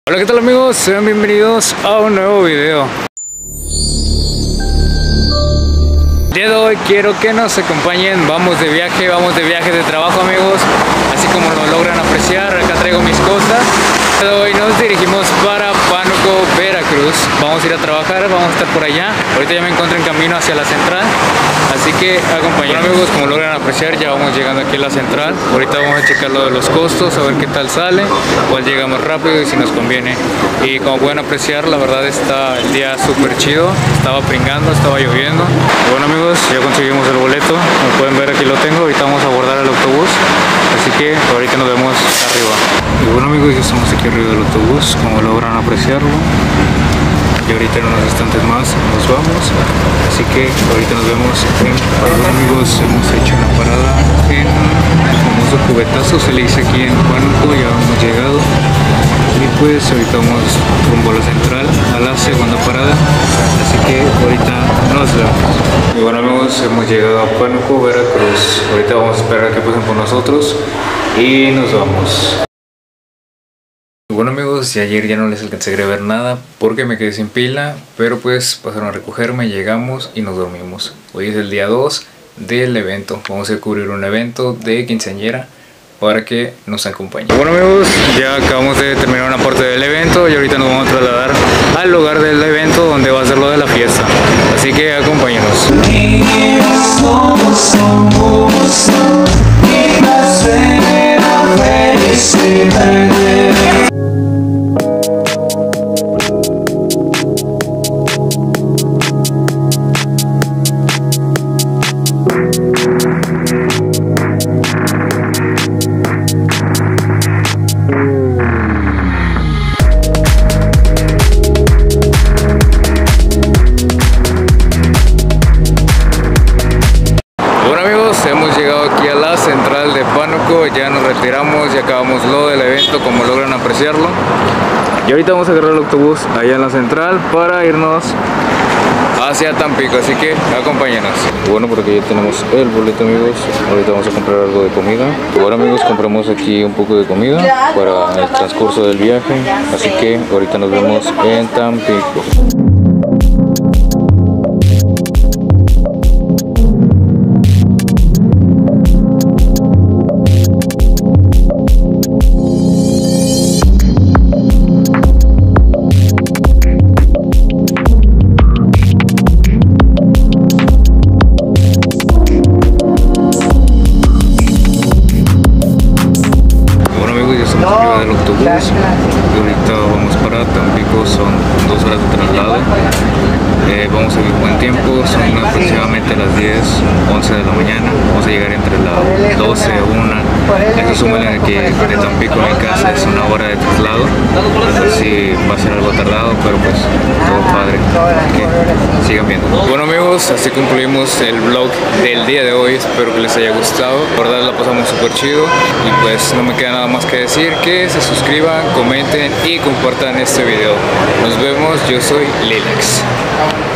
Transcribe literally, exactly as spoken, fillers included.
Hola, ¿qué tal amigos? Sean bienvenidos a un nuevo video. El día de hoy quiero que nos acompañen, vamos de viaje, vamos de viaje de trabajo amigos, así como lo logran apreciar, acá traigo mis cosas. El día de hoy nos dirigimos para Pánuco, Veracruz, vamos a ir a trabajar, vamos a estar por allá, ahorita ya me encuentro en camino hacia la central, así que acompañen. Bueno amigos, como logran apreciar ya vamos llegando aquí a la central, ahorita vamos a checar lo de los costos, a ver qué tal sale, cuál llega más rápido y si nos conviene. Y como pueden apreciar, la verdad está el día súper chido, estaba pringando, estaba lloviendo. Y bueno amigos, ya conseguimos el boleto, como pueden ver aquí lo tengo, ahorita vamos a abordar el autobús, así que ahorita nos vemos arriba. Y bueno amigos, ya estamos aquí arriba del autobús, como logran apreciarlo, y ahorita en unos instantes más nos vamos, así que ahorita nos vemos en Bueno amigos, hemos hecho una parada en el famoso cubetazo, se le dice aquí en Pánuco, ya hemos llegado. Y pues ahorita vamos rumbo a la central, a la segunda parada, así que ahorita nos vemos. Y bueno amigos, hemos llegado a Pánuco, Veracruz. Ahorita vamos a esperar a que pasen por nosotros y nos vamos. Y bueno amigos, y ayer ya no les alcancé a grabar nada porque me quedé sin pila, pero pues pasaron a recogerme, llegamos y nos dormimos. Hoy es el día dos del evento, vamos a cubrir un evento de quinceañera para que nos acompañen. Bueno amigos, ya acabamos de terminar una parte del evento y ahorita nos vamos a trasladar al lugar del evento donde va a ser lo de la fiesta, así que acompáñenos. Hemos llegado aquí a la central de Pánuco, ya nos retiramos y acabamos lo del evento como logran apreciarlo. Y ahorita vamos a agarrar el autobús allá en la central para irnos hacia Tampico, así que acompáñenos. Bueno, por aquí ya tenemos el boleto amigos, ahorita vamos a comprar algo de comida. Bueno amigos, compramos aquí un poco de comida para el transcurso del viaje, así que ahorita nos vemos en Tampico. Del autobús y ahorita vamos para Tampico, son dos horas de traslado, eh, vamos a ir buen tiempo, son aproximadamente las diez, once de la mañana, vamos a llegar entre las doce, una, eso suma en que de Tampico a mi casa es una hora de traslado, así va a ser algo tardado, pero pues todo padre, que sigan viendo. Bueno amigos, así concluimos el vlog del día de hoy, espero que les haya gustado, la verdad la pasamos súper chido y pues no me queda nada más que decir que se suscriban, comenten y compartan este video. Nos vemos, yo soy Lilex.